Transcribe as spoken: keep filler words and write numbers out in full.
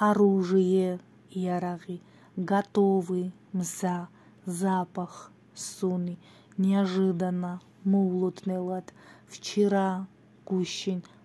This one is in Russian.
оружие ярагы, готовы мса, запах суны, неожиданно мулутный лад, вчера гущин